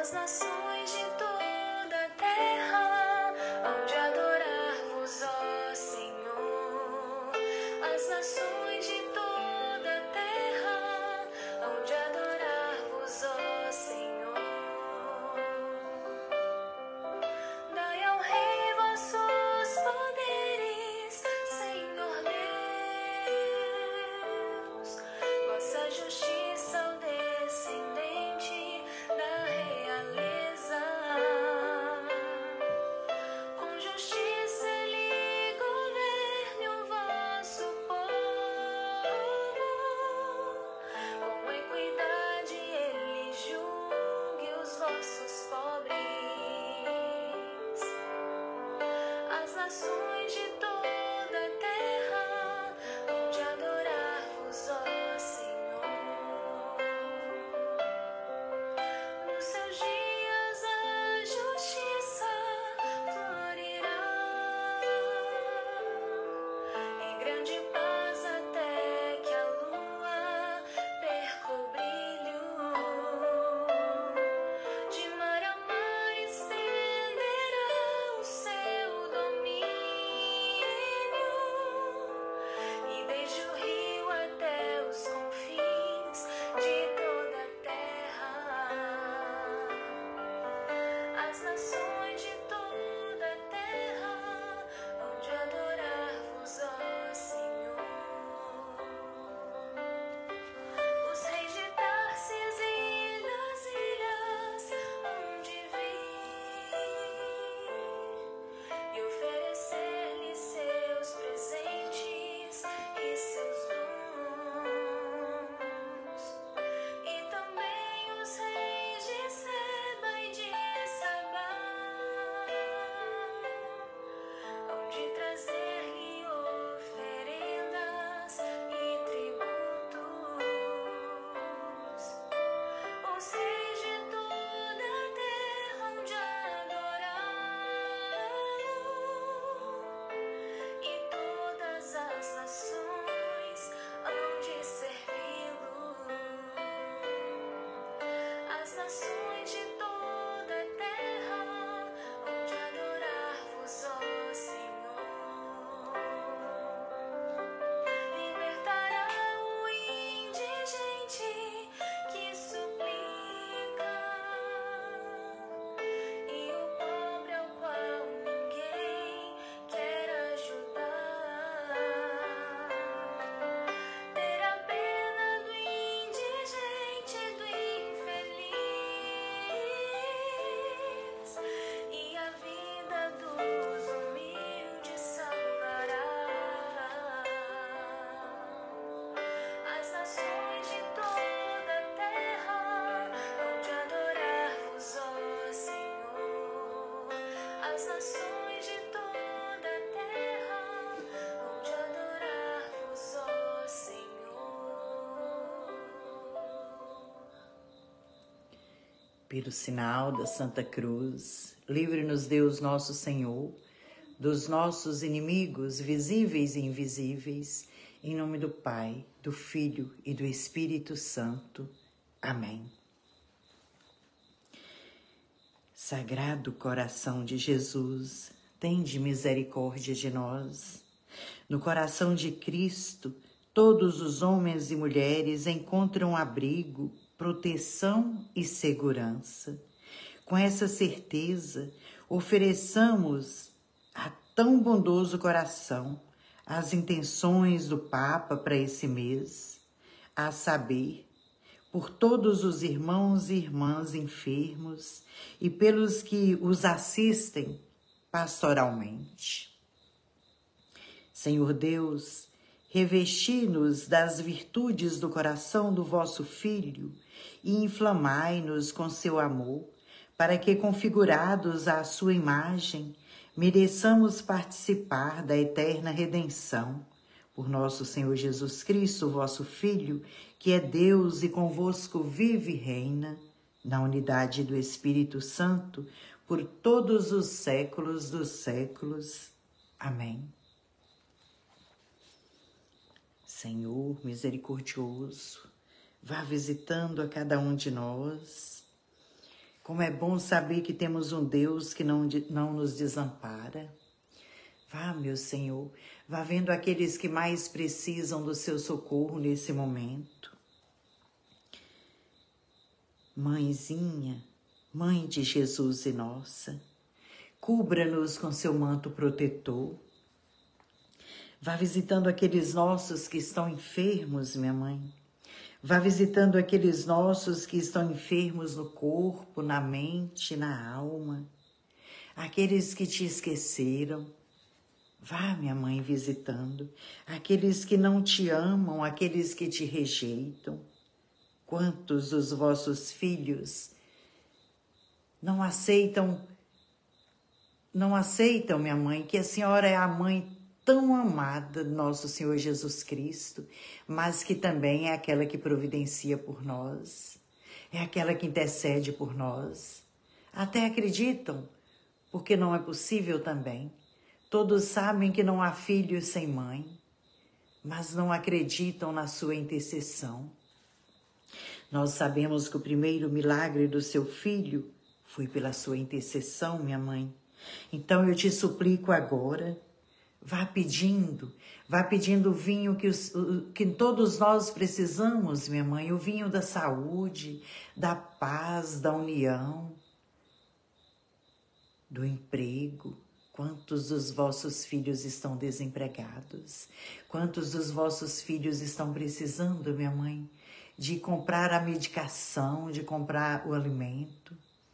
as nações de toda a terra hão de adorar-vos, ó Senhor. As nações de toda a terra hão de adorar-vos, ó Senhor. Dai ao Rei vossos poderes, Senhor Deus, vossa justiça ao descendente da realeza. Com justiça ele governe o vosso povo, com equidade ele julgue os vossos pobres. As nações de toda a terra hão de adorar-vos, ó Senhor. Nos seus dias a justiça florirá, e grande paz até que a lua perca o brilho. De mar a mar estenderá o seu domínio, e desde o rio até os confins de toda a terra. As nações de toda a terra hão de adorar-vos, ó Senhor. Os reis de Társis e das ilhas hão de vir e oferecer-lhe seus presentes e seus dons. E também os reis de Seba e de Sabá hão de trazer-lhe oferendas e tributos. Os reis de toda a terra hão de adorá-lo, e todas as nações hão de servi-lo. As nações de toda a terra hão de adorar-vos, ó Senhor. Libertará o indigente que suplica, e o pobre ao qual ninguém quer ajudar. Terá pena do indigente e do infeliz, e a vida dos humildes salvará. As nações de toda a terra hão de adorar-vos, ó Senhor. As nações de toda a terra hão de adorar-vos, ó Senhor. Pelo sinal da Santa Cruz, livre-nos Deus nosso Senhor, dos nossos inimigos visíveis e invisíveis, em nome do Pai, do Filho e do Espírito Santo. Amém. Sagrado coração de Jesus, tende misericórdia de nós. No coração de Cristo, todos os homens e mulheres encontram abrigo, proteção e segurança. Com essa certeza, ofereçamos a tão bondoso coração as intenções do Papa para esse mês, a saber, por todos os irmãos e irmãs enfermos e pelos que os assistem pastoralmente. Senhor Deus, revesti-nos das virtudes do coração do vosso Filho e inflamai-nos com seu amor, para que, configurados à sua imagem, mereçamos participar da eterna redenção. Por nosso Senhor Jesus Cristo, vosso Filho, que é Deus e convosco vive e reina, na unidade do Espírito Santo, por todos os séculos dos séculos. Amém. Senhor misericordioso, vá visitando a cada um de nós, Como é bom saber que temos um Deus que não nos desampara. Vá, meu Senhor, vá vendo aqueles que mais precisam do seu socorro nesse momento. Mãezinha, Mãe de Jesus e nossa, cubra-nos com seu manto protetor. Vá visitando aqueles nossos que estão enfermos, minha mãe. Vá visitando aqueles nossos que estão enfermos no corpo, na mente, na alma. Aqueles que te esqueceram. Vá, minha mãe, visitando. Aqueles que não te amam, aqueles que te rejeitam. Quantos dos vossos filhos não aceitam, minha mãe, que a senhora é a mãe tão amada do nosso Senhor Jesus Cristo, mas que também é aquela que providencia por nós, é aquela que intercede por nós. Até acreditam, porque não é possível também. Todos sabem que não há filhos sem mãe, mas não acreditam na sua intercessão. Nós sabemos que o primeiro milagre do seu filho foi pela sua intercessão, minha mãe. Então eu te suplico agora, vá pedindo o vinho que todos nós precisamos, minha mãe, o vinho da saúde, da paz, da união, do emprego. Quantos dos vossos filhos estão desempregados? Quantos dos vossos filhos estão precisando, minha mãe, de comprar a medicação, de comprar o alimento,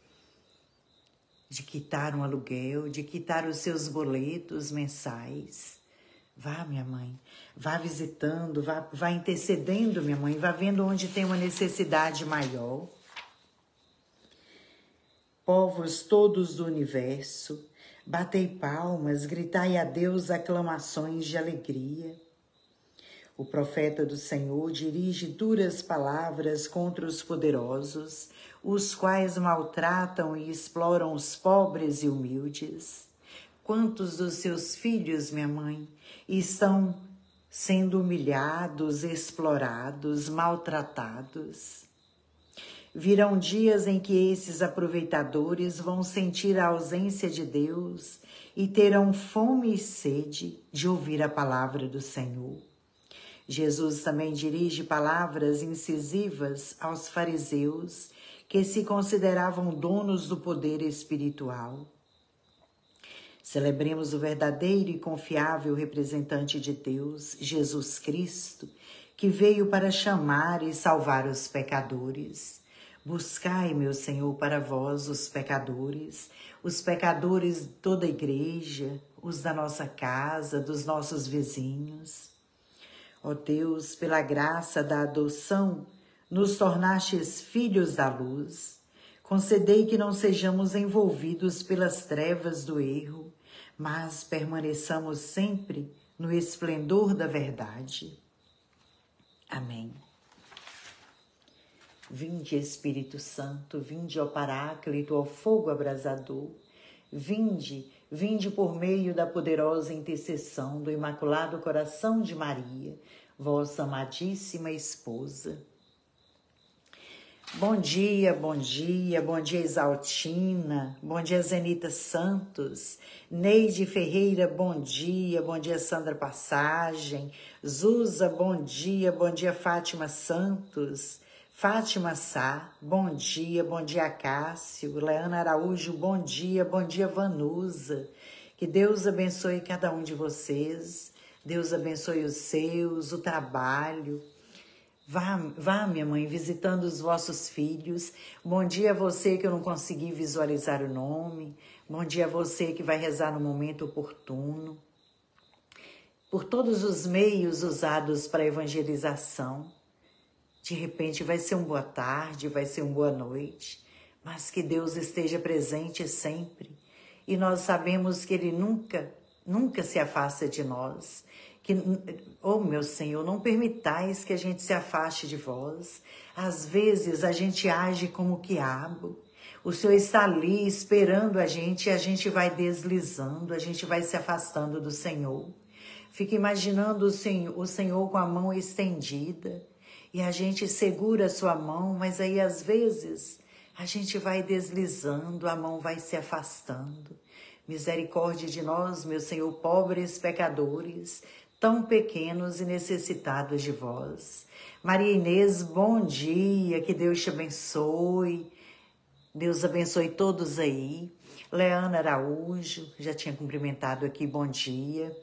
de quitar um aluguel, de quitar os seus boletos mensais? Vá, minha mãe, vá visitando, vá intercedendo, minha mãe, vá vendo onde tem uma necessidade maior. Povos todos do universo, batei palmas, gritai a Deus aclamações de alegria. O profeta do Senhor dirige duras palavras contra os poderosos, os quais maltratam e exploram os pobres e humildes. Quantos dos seus filhos, minha mãe, estão sendo humilhados, explorados, maltratados? Virão dias em que esses aproveitadores vão sentir a ausência de Deus e terão fome e sede de ouvir a palavra do Senhor. Jesus também dirige palavras incisivas aos fariseus que se consideravam donos do poder espiritual. Celebremos o verdadeiro e confiável representante de Deus, Jesus Cristo, que veio para chamar e salvar os pecadores. Buscai, meu Senhor, para vós os pecadores de toda a igreja, os da nossa casa, dos nossos vizinhos. Ó Deus, pela graça da adoção, nos tornastes filhos da luz. Concedei que não sejamos envolvidos pelas trevas do erro, mas permaneçamos sempre no esplendor da verdade. Amém. Vinde, Espírito Santo, vinde, ó Paráclito, ó fogo abrasador. Vinde por meio da poderosa intercessão do Imaculado Coração de Maria, vossa amadíssima esposa. Bom dia, Exaltina, bom dia, Zenita Santos, Neide Ferreira, bom dia, Sandra Passagem, Zuza, bom dia, Fátima Santos, Fátima Sá, bom dia, Cássio, Leana Araújo, bom dia, Vanusa. Que Deus abençoe cada um de vocês, Deus abençoe os seus, o trabalho. Vá, minha mãe, visitando os vossos filhos. Bom dia a você que eu não consegui visualizar o nome. Bom dia a você que vai rezar no momento oportuno. Por todos os meios usados para evangelização. De repente vai ser uma boa tarde, vai ser uma boa noite, mas que Deus esteja presente sempre. E nós sabemos que Ele nunca se afasta de nós. Oh, meu Senhor, não permitais que a gente se afaste de vós. Às vezes a gente age como quiabo. O Senhor está ali esperando a gente e a gente vai deslizando, a gente vai se afastando do Senhor. Fica imaginando o Senhor com a mão estendida. E a gente segura a sua mão, mas aí às vezes a gente vai deslizando, a mão vai se afastando. Misericórdia de nós, meu Senhor, pobres pecadores, tão pequenos e necessitados de vós. Maria Inês, bom dia, que Deus te abençoe. Deus abençoe todos aí. Leana Araújo, já tinha cumprimentado aqui, bom dia.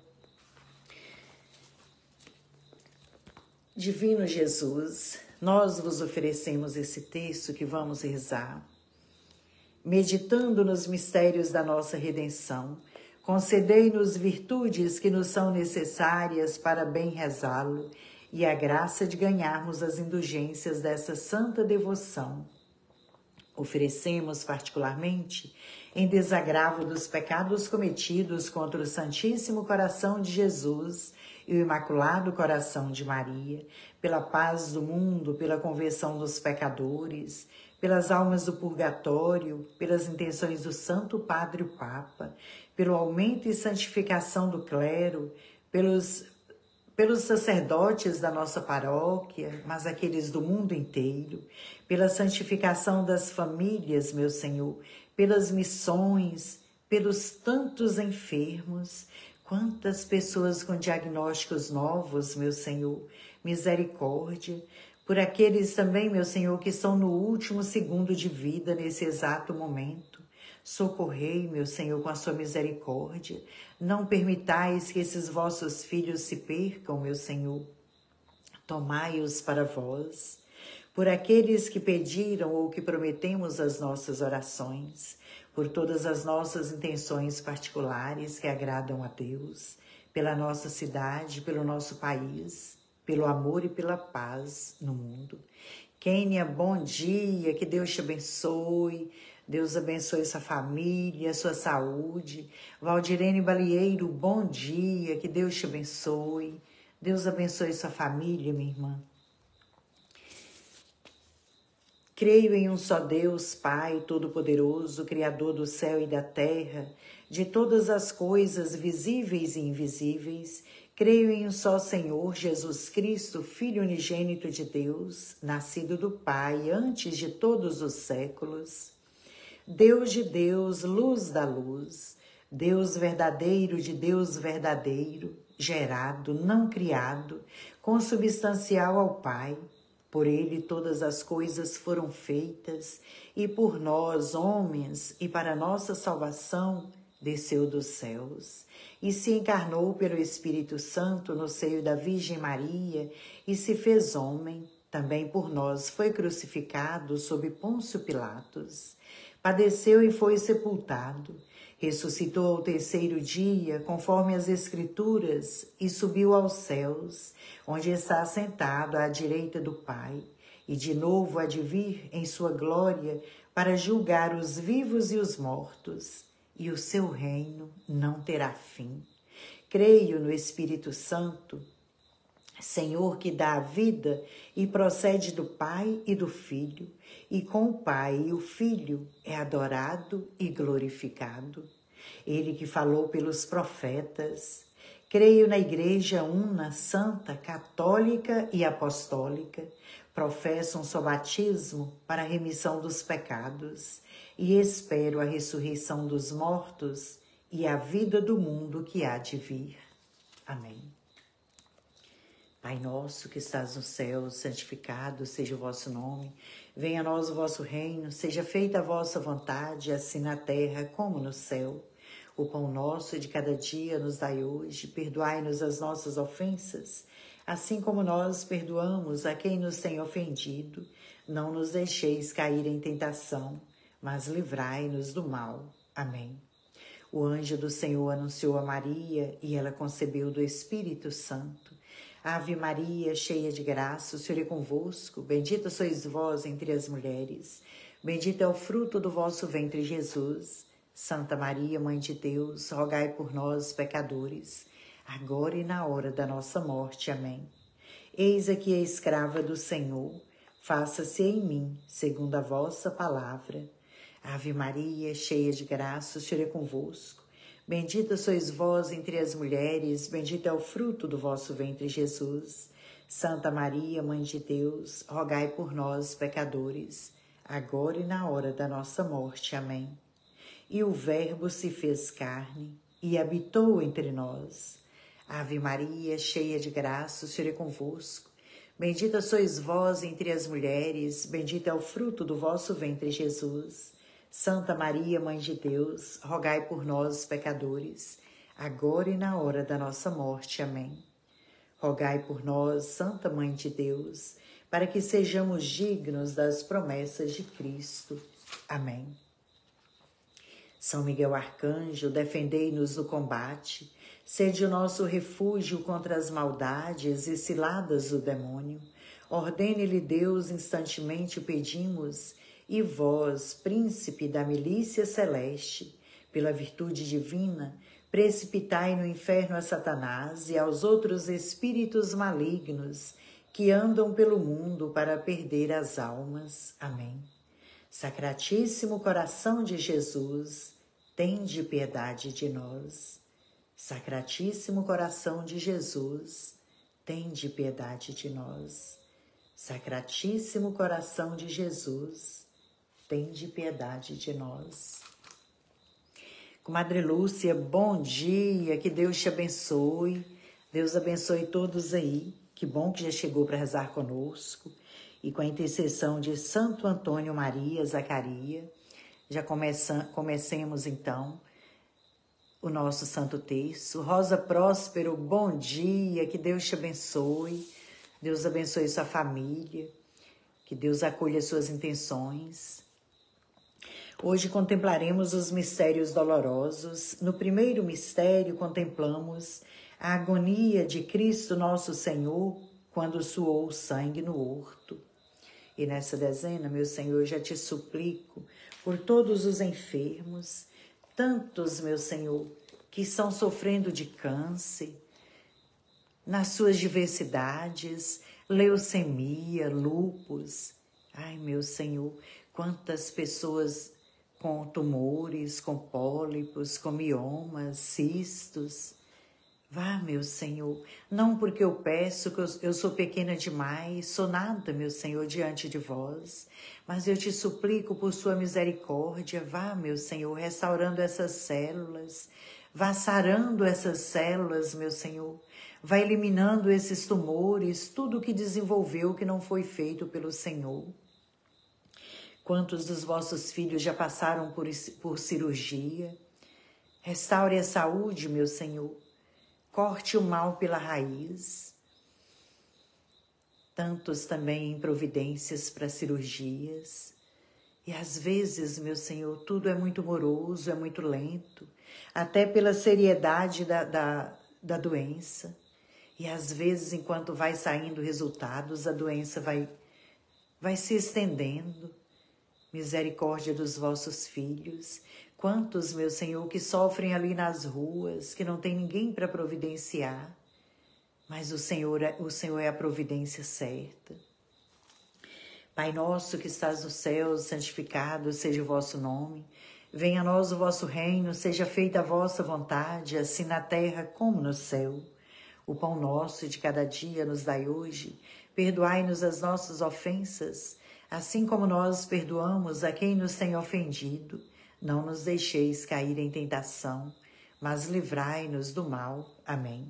Divino Jesus, nós vos oferecemos esse texto que vamos rezar. Meditando nos mistérios da nossa redenção, concedei-nos virtudes que nos são necessárias para bem rezá-lo e a graça de ganharmos as indulgências dessa santa devoção. Oferecemos particularmente, em desagravo dos pecados cometidos contra o Santíssimo Coração de Jesus e o Imaculado Coração de Maria, pela paz do mundo, pela conversão dos pecadores, pelas almas do purgatório, pelas intenções do Santo Padre o Papa, pelo aumento e santificação do clero, pelos sacerdotes da nossa paróquia, mas aqueles do mundo inteiro, pela santificação das famílias, meu Senhor, pelas missões, pelos tantos enfermos, quantas pessoas com diagnósticos novos, meu Senhor, misericórdia, por aqueles também, meu Senhor, que estão no último segundo de vida, nesse exato momento. Socorrei, meu Senhor, com a sua misericórdia. Não permitais que esses vossos filhos se percam, meu Senhor. Tomai-os para vós. Por aqueles que pediram ou que prometemos as nossas orações, por todas as nossas intenções particulares que agradam a Deus, pela nossa cidade, pelo nosso país, pelo amor e pela paz no mundo. Kênia, bom dia, que Deus te abençoe. Deus abençoe sua família, sua saúde. Valdirene Balieiro, bom dia, que Deus te abençoe. Deus abençoe sua família, minha irmã. Creio em um só Deus, Pai Todo-Poderoso, Criador do céu e da terra, de todas as coisas visíveis e invisíveis. Creio em um só Senhor, Jesus Cristo, Filho unigênito de Deus, nascido do Pai antes de todos os séculos. Deus de Deus, luz da luz, Deus verdadeiro de Deus verdadeiro, gerado, não criado, consubstancial ao Pai. Por ele todas as coisas foram feitas, e por nós, homens, e para nossa salvação, desceu dos céus, e se encarnou pelo Espírito Santo no seio da Virgem Maria, e se fez homem, também por nós foi crucificado sob Pôncio Pilatos. Padeceu e foi sepultado, ressuscitou ao terceiro dia, conforme as Escrituras, e subiu aos céus, onde está assentado à direita do Pai, e de novo há de vir em sua glória para julgar os vivos e os mortos, e o seu reino não terá fim. Creio no Espírito Santo, Senhor que dá a vida e procede do Pai e do Filho, e com o Pai e o Filho é adorado e glorificado. Ele que falou pelos profetas. Creio na Igreja una, santa, católica e apostólica. Professo um só batismo para a remissão dos pecados e espero a ressurreição dos mortos e a vida do mundo que há de vir. Amém. Pai nosso que estás no céu, santificado seja o vosso nome. Venha a nós o vosso reino, seja feita a vossa vontade, assim na terra como no céu. O pão nosso de cada dia nos dai hoje, perdoai-nos as nossas ofensas, assim como nós perdoamos a quem nos tem ofendido. Não nos deixeis cair em tentação, mas livrai-nos do mal. Amém. O anjo do Senhor anunciou a Maria, e ela concebeu do Espírito Santo. Ave Maria, cheia de graça, o Senhor é convosco. Bendita sois vós entre as mulheres. Bendito é o fruto do vosso ventre, Jesus. Santa Maria, Mãe de Deus, rogai por nós, pecadores, agora e na hora da nossa morte. Amém. Eis aqui a escrava do Senhor, faça-se em mim, segundo a vossa palavra. Ave Maria, cheia de graça, o Senhor é convosco. Bendita sois vós entre as mulheres, bendito é o fruto do vosso ventre, Jesus. Santa Maria, Mãe de Deus, rogai por nós, pecadores, agora e na hora da nossa morte. Amém. E o Verbo se fez carne e habitou entre nós. Ave Maria, cheia de graça, o Senhor é convosco. Bendita sois vós entre as mulheres, bendito é o fruto do vosso ventre, Jesus. Santa Maria, Mãe de Deus, rogai por nós, pecadores, agora e na hora da nossa morte. Amém. Rogai por nós, Santa Mãe de Deus, para que sejamos dignos das promessas de Cristo. Amém. São Miguel Arcanjo, defendei-nos no combate, sede o nosso refúgio contra as maldades e ciladas do demônio. Ordene-lhe Deus, instantemente pedimos, e vós, príncipe da milícia celeste, pela virtude divina, precipitai no inferno a Satanás e aos outros espíritos malignos que andam pelo mundo para perder as almas. Amém. Sacratíssimo coração de Jesus, tende piedade de nós. Sacratíssimo coração de Jesus, tende piedade de nós. Sacratíssimo coração de Jesus, tende piedade de nós. Comadre Lúcia, bom dia, que Deus te abençoe. Deus abençoe todos aí. Que bom que já chegou para rezar conosco. E com a intercessão de Santo Antônio Maria Zacaria, já comecemos então o nosso Santo Terço. Rosa Próspero, bom dia, que Deus te abençoe. Deus abençoe sua família, que Deus acolha suas intenções. Hoje contemplaremos os mistérios dolorosos. No primeiro mistério contemplamos a agonia de Cristo Nosso Senhor quando suou o sangue no horto. E nessa dezena, meu Senhor, já te suplico por todos os enfermos, tantos, meu Senhor, que estão sofrendo de câncer, nas suas diversidades, leucemia, lúpus. Ai, meu Senhor, quantas pessoas com tumores, com pólipos, com miomas, cistos. Vá, meu Senhor, não porque eu peço que eu sou pequena demais, sou nada, meu Senhor, diante de vós, mas eu te suplico por sua misericórdia, vá, meu Senhor, restaurando essas células, vá sarando essas células, meu Senhor, vá eliminando esses tumores, tudo que desenvolveu que não foi feito pelo Senhor. Quantos dos vossos filhos já passaram por cirurgia? Restaure a saúde, meu Senhor. Corte o mal pela raiz. Tantos também em providências para cirurgias. E às vezes, meu Senhor, tudo é muito moroso, é muito lento, até pela seriedade da doença. E às vezes, enquanto vai saindo resultados, a doença vai se estendendo. Misericórdia dos vossos filhos. Quantos, meu Senhor, que sofrem ali nas ruas, que não tem ninguém para providenciar, mas o Senhor é a providência certa. Pai nosso que estás no céu, santificado seja o vosso nome. Venha a nós o vosso reino, seja feita a vossa vontade, assim na terra como no céu. O pão nosso de cada dia nos dai hoje. Perdoai-nos as nossas ofensas, assim como nós perdoamos a quem nos tem ofendido. Não nos deixeis cair em tentação, mas livrai-nos do mal. Amém.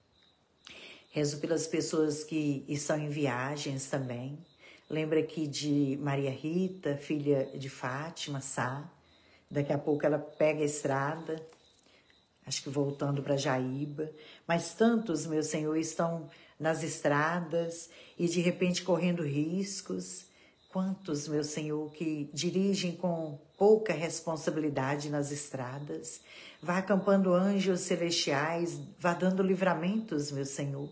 Rezo pelas pessoas que estão em viagens também. Lembra aqui de Maria Rita, filha de Fátima, Sá. Daqui a pouco ela pega a estrada, acho que voltando para Jaíba. Mas tantos, meu Senhor, estão nas estradas e de repente correndo riscos. Quantos, meu Senhor, que dirigem com pouca responsabilidade nas estradas, vá acampando anjos celestiais, vá dando livramentos, meu Senhor.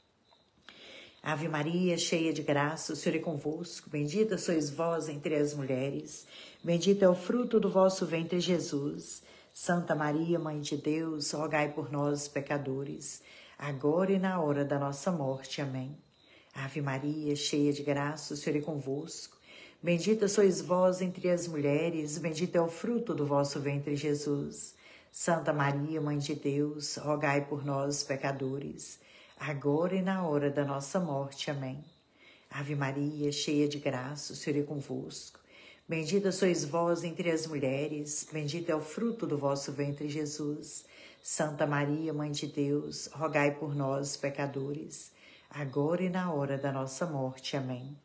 Ave Maria, cheia de graça, o Senhor é convosco, bendita sois vós entre as mulheres, bendito é o fruto do vosso ventre, Jesus. Santa Maria, Mãe de Deus, rogai por nós, pecadores, agora e na hora da nossa morte. Amém. Ave Maria, cheia de graça, o Senhor é convosco. Bendita sois vós entre as mulheres, bendito é o fruto do vosso ventre, Jesus. Santa Maria, Mãe de Deus, rogai por nós, pecadores, agora e na hora da nossa morte. Amém. Ave Maria, cheia de graça, o Senhor é convosco. Bendita sois vós entre as mulheres, bendito é o fruto do vosso ventre, Jesus. Santa Maria, Mãe de Deus, rogai por nós, pecadores, agora e na hora da nossa morte. Amém.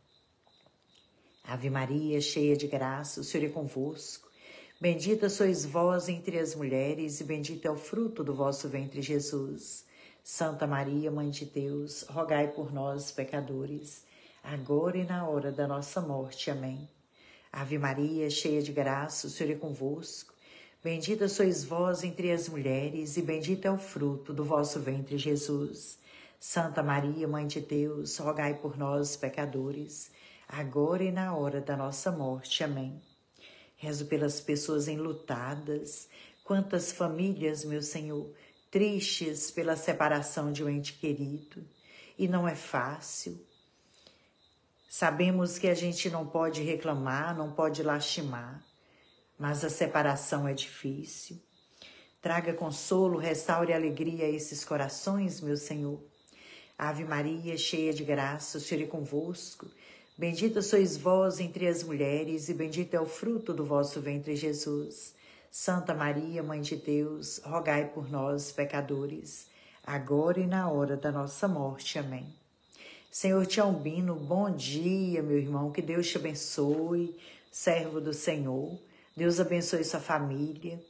Ave Maria, cheia de graça, o Senhor é convosco. Bendita sois vós entre as mulheres, e bendito é o fruto do vosso ventre, Jesus. Santa Maria, Mãe de Deus, rogai por nós, pecadores, agora e na hora da nossa morte. Amém. Ave Maria, cheia de graça, o Senhor é convosco. Bendita sois vós entre as mulheres, e bendito é o fruto do vosso ventre, Jesus. Santa Maria, Mãe de Deus, rogai por nós, pecadores, agora e na hora da nossa morte. Amém. Rezo pelas pessoas enlutadas, quantas famílias, meu Senhor, tristes pela separação de um ente querido, e não é fácil. Sabemos que a gente não pode reclamar, não pode lastimar, mas a separação é difícil. Traga consolo, restaure alegria a esses corações, meu Senhor. Ave Maria, cheia de graça, o Senhor é convosco. Bendita sois vós entre as mulheres, e bendito é o fruto do vosso ventre, Jesus. Santa Maria, Mãe de Deus, rogai por nós, pecadores, agora e na hora da nossa morte. Amém. Senhor Tiaubino, bom dia, meu irmão, que Deus te abençoe, servo do Senhor, Deus abençoe sua família.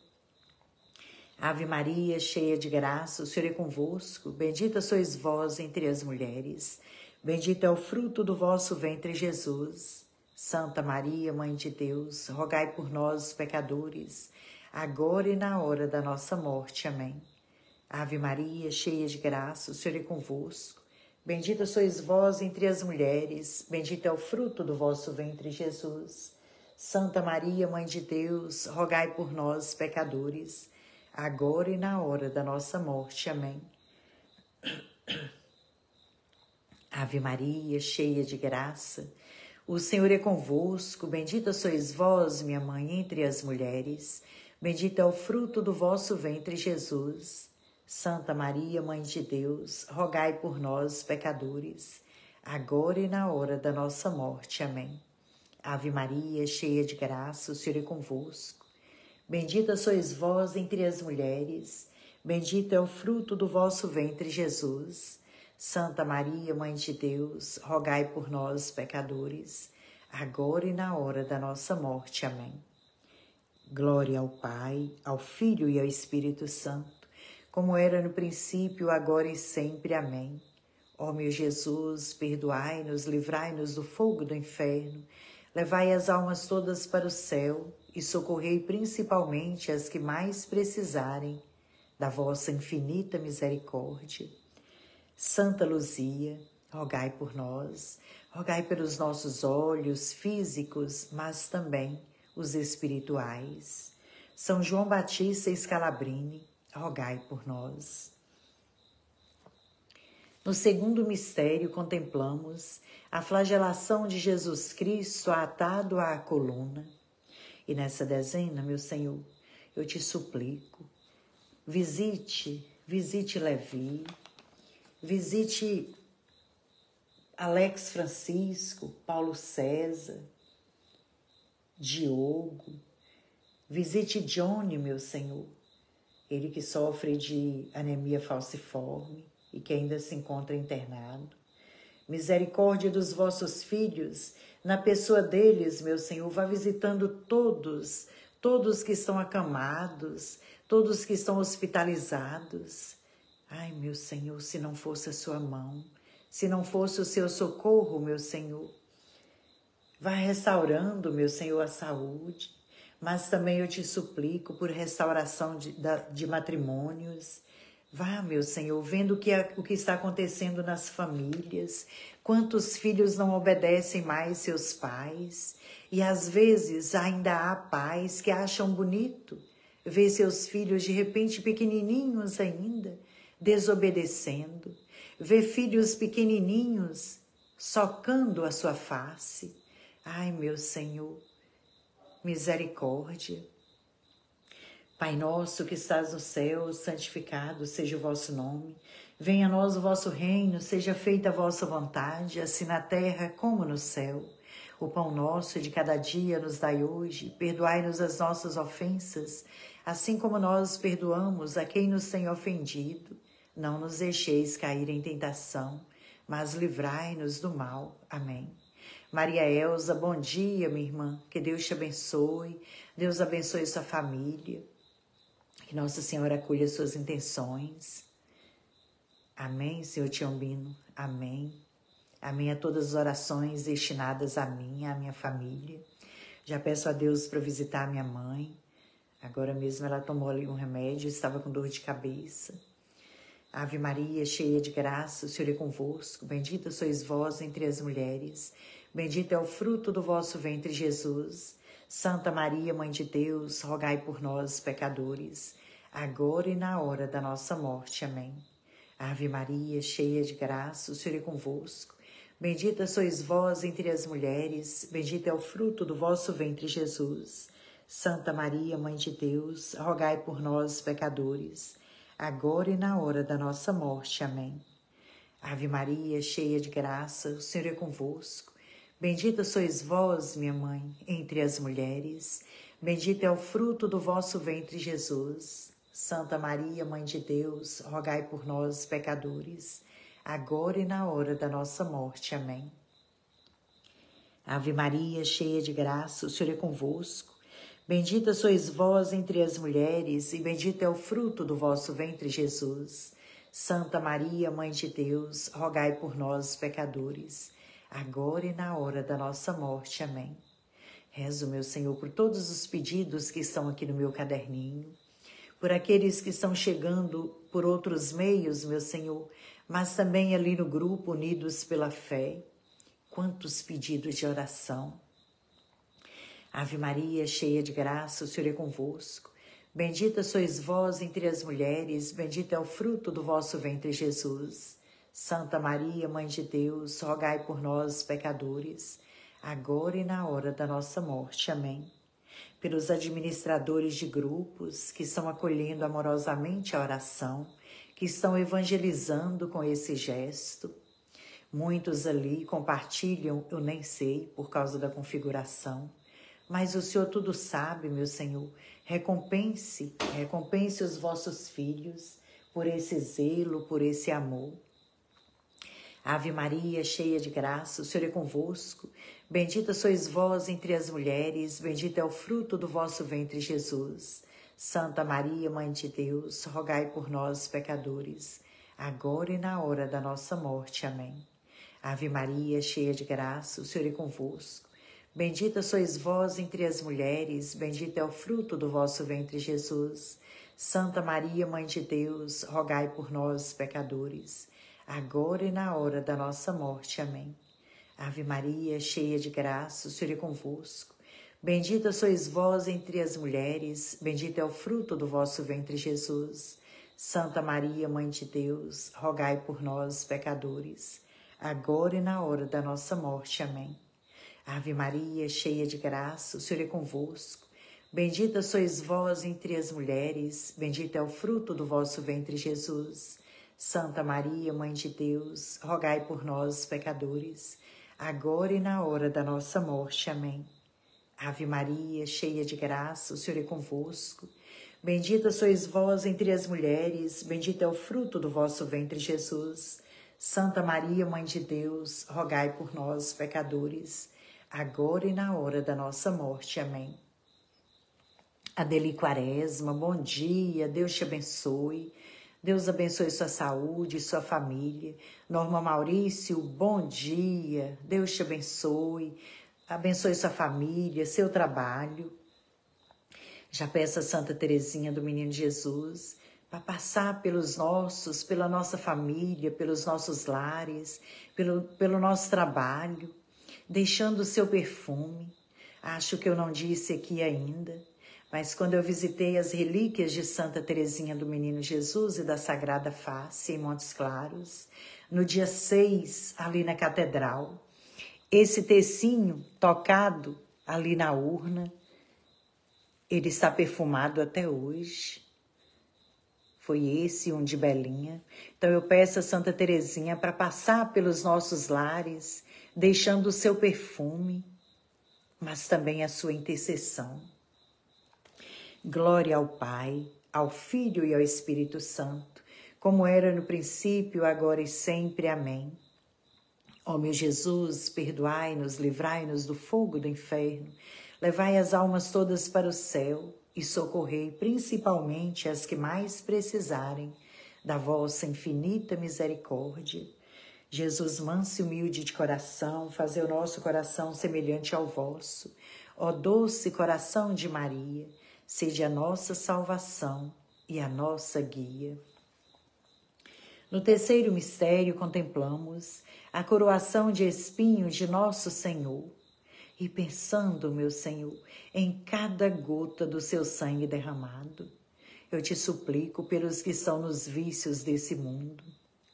Ave Maria, cheia de graça, o Senhor é convosco, bendita sois vós entre as mulheres, bendito é o fruto do vosso ventre, Jesus. Santa Maria, Mãe de Deus, rogai por nós, pecadores, agora e na hora da nossa morte. Amém. Ave Maria, cheia de graça, o Senhor é convosco. Bendita sois vós entre as mulheres, bendito é o fruto do vosso ventre, Jesus. Santa Maria, Mãe de Deus, rogai por nós, pecadores, agora e na hora da nossa morte. Amém. Ave Maria, cheia de graça, o Senhor é convosco, bendita sois vós, minha mãe, entre as mulheres, bendito é o fruto do vosso ventre, Jesus. Santa Maria, Mãe de Deus, rogai por nós, pecadores, agora e na hora da nossa morte. Amém. Ave Maria, cheia de graça, o Senhor é convosco. Bendita sois vós entre as mulheres, bendito é o fruto do vosso ventre, Jesus. Santa Maria, Mãe de Deus, rogai por nós, pecadores, agora e na hora da nossa morte. Amém. Glória ao Pai, ao Filho e ao Espírito Santo, como era no princípio, agora e sempre. Amém. Ó meu Jesus, perdoai-nos, livrai-nos do fogo do inferno, levai as almas todas para o céu e socorrei principalmente as que mais precisarem da vossa infinita misericórdia. Santa Luzia, rogai por nós, rogai pelos nossos olhos físicos, mas também os espirituais. São João Batista Scalabrini, rogai por nós. No segundo mistério, contemplamos a flagelação de Jesus Cristo atado à coluna. E nessa dezena, meu Senhor, eu te suplico, visite Levi, visite Alex Francisco, Paulo César, Diogo, visite Johnny, meu Senhor, ele que sofre de anemia falciforme e que ainda se encontra internado. Misericórdia dos vossos filhos, na pessoa deles, meu Senhor, vá visitando todos que estão acamados, todos que estão hospitalizados. Ai, meu Senhor, se não fosse a sua mão, se não fosse o seu socorro, meu Senhor, vá restaurando, meu Senhor, a saúde, mas também eu te suplico por restauração de matrimônios. Vá, meu Senhor, vendo o que está acontecendo nas famílias, quantos filhos não obedecem mais seus pais, e às vezes ainda há pais que acham bonito ver seus filhos de repente pequenininhos ainda, desobedecendo, ver filhos pequenininhos socando a sua face. Ai, meu Senhor, misericórdia. Pai nosso que estás no céu, santificado seja o vosso nome. Venha a nós o vosso reino, seja feita a vossa vontade, assim na terra como no céu. O pão nosso de cada dia nos dai hoje, perdoai-nos as nossas ofensas, assim como nós perdoamos a quem nos tem ofendido. Não nos deixeis cair em tentação, mas livrai-nos do mal. Amém. Maria Elza, bom dia, minha irmã. Que Deus te abençoe. Deus abençoe sua família. Que Nossa Senhora acolha suas intenções. Amém, Senhor Tiombino. Amém. Amém a todas as orações destinadas a mim, à minha família. Já peço a Deus para visitar a minha mãe. Agora mesmo ela tomou ali um remédio, estava com dor de cabeça. Ave Maria, cheia de graça, o Senhor é convosco. Bendita sois vós entre as mulheres. Bendito é o fruto do vosso ventre, Jesus. Santa Maria, Mãe de Deus, rogai por nós, pecadores, agora e na hora da nossa morte. Amém. Ave Maria, cheia de graça, o Senhor é convosco. Bendita sois vós entre as mulheres, bendito é o fruto do vosso ventre, Jesus. Santa Maria, Mãe de Deus, rogai por nós, pecadores, agora e na hora da nossa morte. Amém. Ave Maria, cheia de graça, o Senhor é convosco. Bendita sois vós, minha mãe, entre as mulheres, bendito é o fruto do vosso ventre, Jesus. Santa Maria, Mãe de Deus, rogai por nós, pecadores, agora e na hora da nossa morte. Amém. Ave Maria, cheia de graça, o Senhor é convosco. Bendita sois vós entre as mulheres, e bendito é o fruto do vosso ventre, Jesus. Santa Maria, Mãe de Deus, rogai por nós, pecadores, agora e na hora da nossa morte. Amém. Rezo, meu Senhor, por todos os pedidos que estão aqui no meu caderninho, por aqueles que estão chegando por outros meios, meu Senhor, mas também ali no grupo Unidos pela Fé. Quantos pedidos de oração. Ave Maria, cheia de graça, o Senhor é convosco. Bendita sois vós entre as mulheres, bendito é o fruto do vosso ventre, Jesus. Santa Maria, Mãe de Deus, rogai por nós, pecadores, agora e na hora da nossa morte. Amém. Pelos administradores de grupos que estão acolhendo amorosamente a oração, que estão evangelizando com esse gesto. Muitos ali compartilham, eu nem sei, por causa da configuração. Mas o Senhor tudo sabe, meu Senhor. Recompense os vossos filhos por esse zelo, por esse amor. Ave Maria, cheia de graça, o Senhor é convosco. Bendita sois vós entre as mulheres, bendito é o fruto do vosso ventre, Jesus. Santa Maria, Mãe de Deus, rogai por nós, pecadores, agora e na hora da nossa morte. Amém. Ave Maria, cheia de graça, o Senhor é convosco. Bendita sois vós entre as mulheres, bendito é o fruto do vosso ventre, Jesus. Santa Maria, Mãe de Deus, rogai por nós, pecadores, agora e na hora da nossa morte. Amém. Ave Maria, cheia de graça, o Senhor é convosco. Bendita sois vós entre as mulheres, bendito é o fruto do vosso ventre, Jesus. Santa Maria, Mãe de Deus, rogai por nós, pecadores, agora e na hora da nossa morte. Amém. Ave Maria, cheia de graça, o Senhor é convosco. Bendita sois vós entre as mulheres, bendito é o fruto do vosso ventre, Jesus. Santa Maria, Mãe de Deus, rogai por nós, pecadores, agora e na hora da nossa morte. Amém. Ave Maria, cheia de graça, o Senhor é convosco. Bendita sois vós entre as mulheres, bendito é o fruto do vosso ventre, Jesus. Santa Maria, Mãe de Deus, rogai por nós, pecadores, agora e na hora da nossa morte. Amém. Adeli Quaresma, bom dia, Deus te abençoe. Deus abençoe sua saúde, sua família. Norma Maurício, bom dia, Deus te abençoe. Abençoe sua família, seu trabalho. Já peço a Santa Teresinha do Menino Jesus para passar pela nossa família, pelos nossos lares, pelo nosso trabalho, deixando o seu perfume. Acho que eu não disse aqui ainda, mas quando eu visitei as relíquias de Santa Teresinha do Menino Jesus e da Sagrada Face, em Montes Claros, no dia 6, ali na Catedral, esse tecinho tocado ali na urna, ele está perfumado até hoje. Foi esse um de Belinha. Então eu peço a Santa Teresinha para passar pelos nossos lares, deixando o seu perfume. mas também a sua intercessão. Glória ao Pai, ao Filho e ao Espírito Santo, como era no princípio, agora e sempre. Amém. Ó meu Jesus, perdoai-nos, livrai-nos do fogo do inferno, levai as almas todas para o céu e socorrei principalmente as que mais precisarem da vossa infinita misericórdia. Jesus, manso e humilde de coração, fazei o nosso coração semelhante ao vosso. Ó doce coração de Maria, sede a nossa salvação e a nossa guia. No terceiro mistério contemplamos a coroação de espinhos de nosso Senhor. E pensando, meu Senhor, em cada gota do seu sangue derramado, eu te suplico pelos que estão nos vícios desse mundo.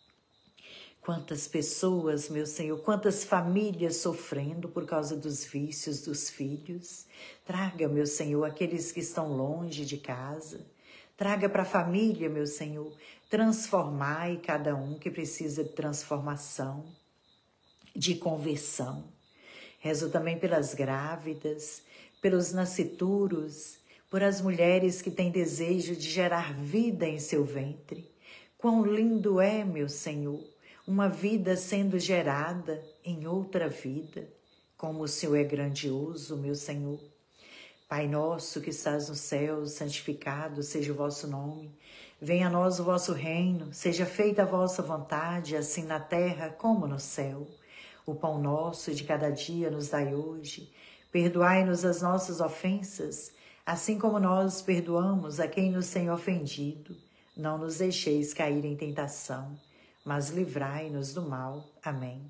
Quantas pessoas, meu Senhor, quantas famílias sofrendo por causa dos vícios dos filhos. Traga, meu Senhor, aqueles que estão longe de casa. Traga para a família, meu Senhor, transformai cada um que precisa de transformação, de conversão. Rezo também pelas grávidas, pelos nascituros, por as mulheres que têm desejo de gerar vida em seu ventre. Quão lindo é, meu Senhor, uma vida sendo gerada em outra vida. Como o Senhor é grandioso, meu Senhor. Pai nosso que estás no céu, santificado seja o vosso nome. Venha a nós o vosso reino, seja feita a vossa vontade, assim na terra como no céu. O pão nosso de cada dia nos dai hoje. Perdoai-nos as nossas ofensas, assim como nós perdoamos a quem nos tem ofendido. Não nos deixeis cair em tentação, mas livrai-nos do mal. Amém.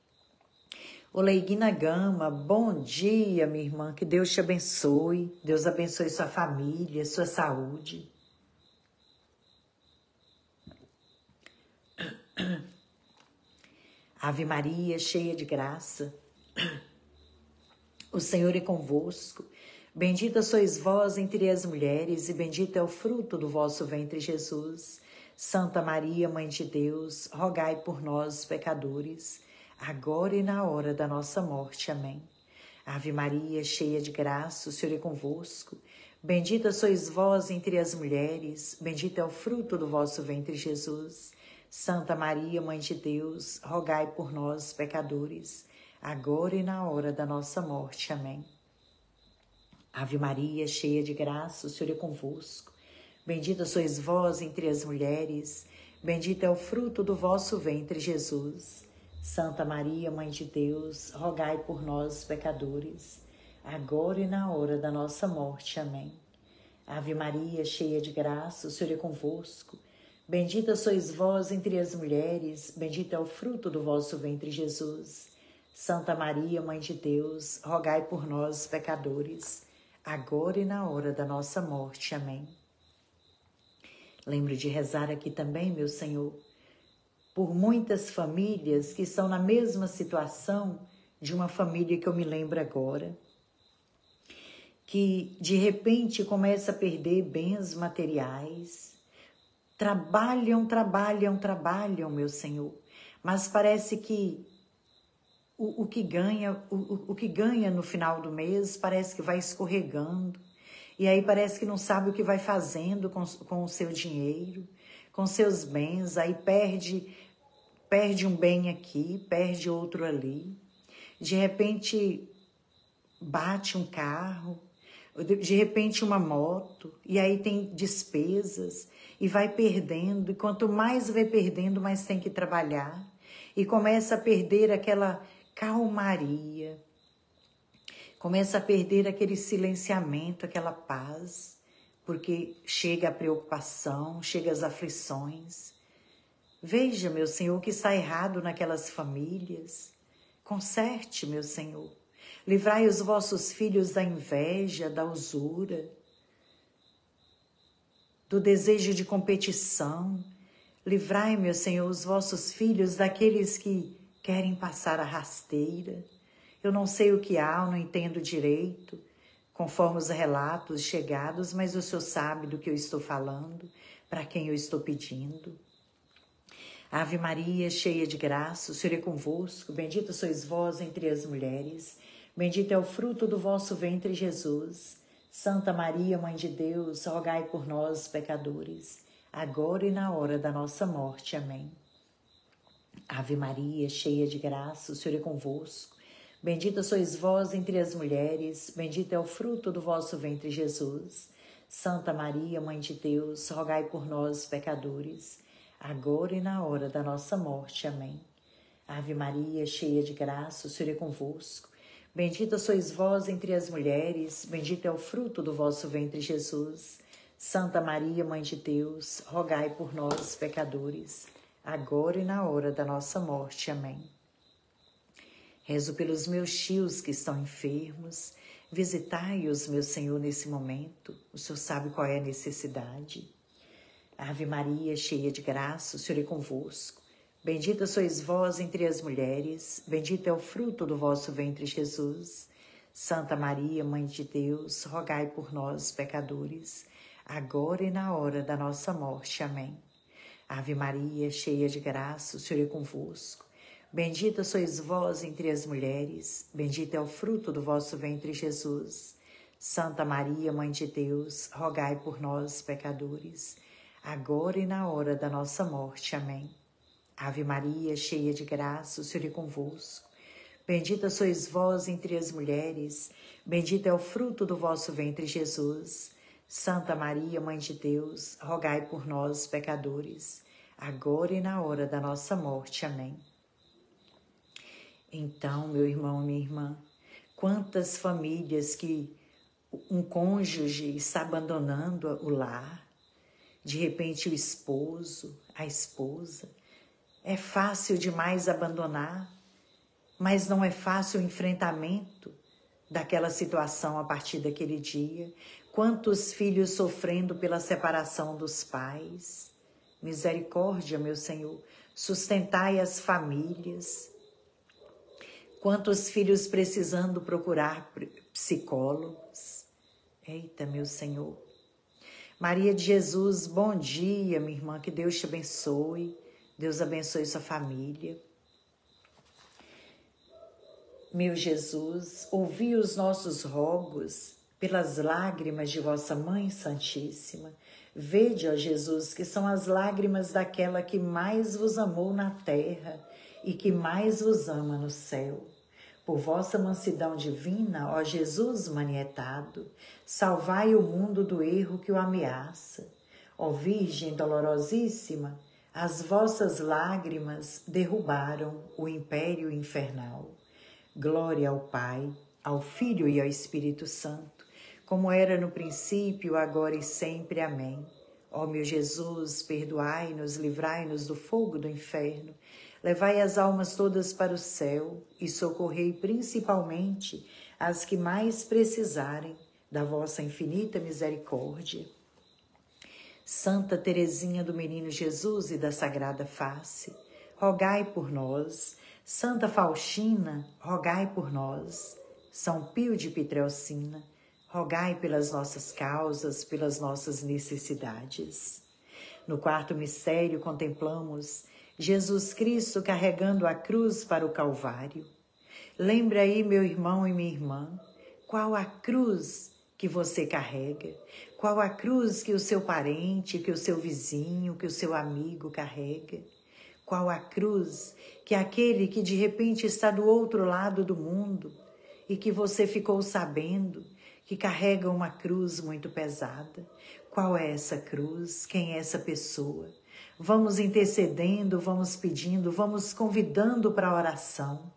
Oleiguina Gama, bom dia, minha irmã, que Deus te abençoe, Deus abençoe sua família, sua saúde. Ave Maria, cheia de graça, o Senhor é convosco, bendita sois vós entre as mulheres e bendito é o fruto do vosso ventre, Jesus. Santa Maria, Mãe de Deus, rogai por nós, pecadores, agora e na hora da nossa morte. Amém. Ave Maria, cheia de graça, o Senhor é convosco. Bendita sois vós entre as mulheres, bendito é o fruto do vosso ventre, Jesus. Santa Maria, Mãe de Deus, rogai por nós, pecadores, agora e na hora da nossa morte. Amém. Ave Maria, cheia de graça, o Senhor é convosco. Bendita sois vós entre as mulheres, bendito é o fruto do vosso ventre, Jesus. Santa Maria, Mãe de Deus, rogai por nós, pecadores, agora e na hora da nossa morte. Amém. Ave Maria, cheia de graça, o Senhor é convosco. Bendita sois vós entre as mulheres, bendito é o fruto do vosso ventre, Jesus. Santa Maria, Mãe de Deus, rogai por nós, pecadores, agora e na hora da nossa morte. Amém. Lembro de rezar aqui também, meu Senhor, por muitas famílias que estão na mesma situação de uma família que eu me lembro agora, que de repente começa a perder bens materiais, trabalham, meu Senhor, mas parece que o que ganha no final do mês parece que vai escorregando, e aí parece que não sabe o que vai fazendo com o seu dinheiro, com seus bens, aí perde um bem aqui, perde outro ali. De repente bate um carro, de repente uma moto, e aí tem despesas, e vai perdendo, e quanto mais vai perdendo, mais tem que trabalhar, e começa a perder aquela calmaria, começa a perder aquele silenciamento, aquela paz, porque chega a preocupação, chega as aflições. Veja, meu Senhor, o que está errado naquelas famílias. Conserte, meu Senhor. Livrai os vossos filhos da inveja, da usura, do desejo de competição. Livrai, meu Senhor, os vossos filhos daqueles que querem passar a rasteira. Eu não sei o que há, eu não entendo direito, conforme os relatos chegados, mas o Senhor sabe do que eu estou falando, para quem eu estou pedindo. Ave Maria, cheia de graça, o Senhor é convosco, bendita sois vós entre as mulheres, Bendito é o fruto do vosso ventre, Jesus. Santa Maria, Mãe de Deus, rogai por nós, pecadores, agora e na hora da nossa morte. Amém. Ave Maria, cheia de graça, o Senhor é convosco. Bendita sois vós entre as mulheres, bendito é o fruto do vosso ventre, Jesus. Santa Maria, Mãe de Deus, rogai por nós, pecadores, agora e na hora da nossa morte. Amém. Ave Maria, cheia de graça, o Senhor é convosco. Bendita sois vós entre as mulheres, bendito é o fruto do vosso ventre, Jesus. Santa Maria, Mãe de Deus, rogai por nós, pecadores, agora e na hora da nossa morte. Amém. Rezo pelos meus tios que estão enfermos. Visitai-os, meu Senhor, nesse momento. O Senhor sabe qual é a necessidade. Ave Maria, cheia de graça, o Senhor é convosco. Bendita sois vós entre as mulheres, bendito é o fruto do vosso ventre, Jesus. Santa Maria, Mãe de Deus, rogai por nós, pecadores, agora e na hora da nossa morte. Amém. Ave Maria, cheia de graça, o Senhor é convosco. Bendita sois vós entre as mulheres, bendito é o fruto do vosso ventre, Jesus. Santa Maria, Mãe de Deus, rogai por nós, pecadores, agora e na hora da nossa morte. Amém. Ave Maria, cheia de graça, o Senhor é convosco. Bendita sois vós entre as mulheres, bendito é o fruto do vosso ventre, Jesus. Santa Maria, Mãe de Deus, rogai por nós, pecadores, agora e na hora da nossa morte. Amém. Então, meu irmão, minha irmã, quantas famílias que um cônjuge está abandonando o lar, de repente o esposo, a esposa. É fácil demais abandonar, mas não é fácil o enfrentamento daquela situação a partir daquele dia. Quantos filhos sofrendo pela separação dos pais. Misericórdia, meu Senhor, sustentai as famílias. Quantos filhos precisando procurar psicólogos. Eita, meu Senhor. Maria de Jesus, bom dia, minha irmã, que Deus te abençoe. Deus abençoe sua família. Meu Jesus, ouvi os nossos rogos pelas lágrimas de vossa Mãe Santíssima. Vede, ó Jesus, que são as lágrimas daquela que mais vos amou na terra e que mais vos ama no céu. Por vossa mansidão divina, ó Jesus manietado, salvai o mundo do erro que o ameaça. Ó Virgem dolorosíssima, as vossas lágrimas derrubaram o império infernal. Glória ao Pai, ao Filho e ao Espírito Santo, como era no princípio, agora e sempre. Amém. Ó meu Jesus, perdoai-nos, livrai-nos do fogo do inferno, levai as almas todas para o céu e socorrei principalmente as que mais precisarem da vossa infinita misericórdia. Santa Teresinha do Menino Jesus e da Sagrada Face, rogai por nós. Santa Faustina, rogai por nós. São Pio de Pietrelcina, rogai pelas nossas causas, pelas nossas necessidades. No quarto mistério contemplamos Jesus Cristo carregando a cruz para o Calvário. Lembre aí, meu irmão e minha irmã, qual a cruz que você carrega, qual a cruz que o seu parente, que o seu vizinho, que o seu amigo carrega, qual a cruz que aquele que de repente está do outro lado do mundo e que você ficou sabendo que carrega uma cruz muito pesada. Qual é essa cruz? Quem é essa pessoa? Vamos intercedendo, vamos pedindo, vamos convidando para a oração.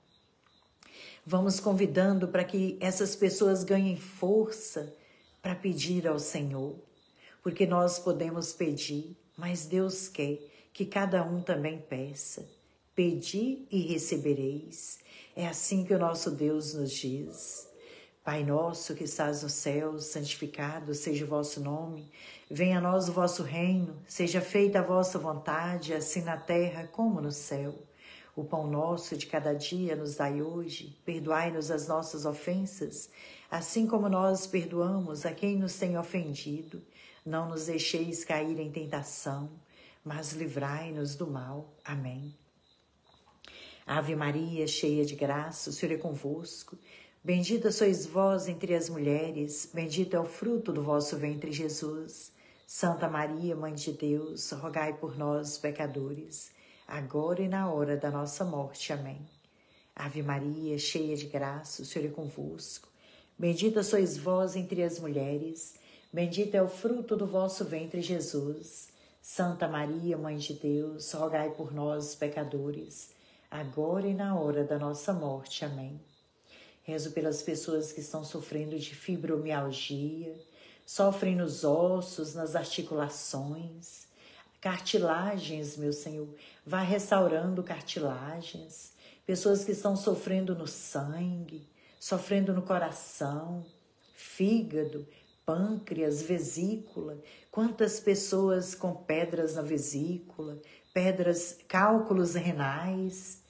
Vamos convidando para que essas pessoas ganhem força para pedir ao Senhor. Porque nós podemos pedir, mas Deus quer que cada um também peça. Pedi e recebereis. É assim que o nosso Deus nos diz. Pai nosso que estás no céu, santificado seja o vosso nome. Venha a nós o vosso reino, seja feita a vossa vontade, assim na terra como no céu. O pão nosso de cada dia nos dai hoje, perdoai-nos as nossas ofensas, assim como nós perdoamos a quem nos tem ofendido. Não nos deixeis cair em tentação, mas livrai-nos do mal. Amém. Ave Maria, cheia de graça, o Senhor é convosco. Bendita sois vós entre as mulheres, bendito é o fruto do vosso ventre, Jesus. Santa Maria, Mãe de Deus, rogai por nós, pecadores, agora e na hora da nossa morte. Amém. Ave Maria, cheia de graça, o Senhor é convosco. Bendita sois vós entre as mulheres, bendito é o fruto do vosso ventre, Jesus. Santa Maria, Mãe de Deus, rogai por nós, pecadores, agora e na hora da nossa morte. Amém. Rezo pelas pessoas que estão sofrendo de fibromialgia, sofrem nos ossos, nas articulações, cartilagens, meu Senhor, vai restaurando cartilagens, pessoas que estão sofrendo no sangue, sofrendo no coração, fígado, pâncreas, vesícula. Quantas pessoas com pedras na vesícula, pedras, cálculos renais.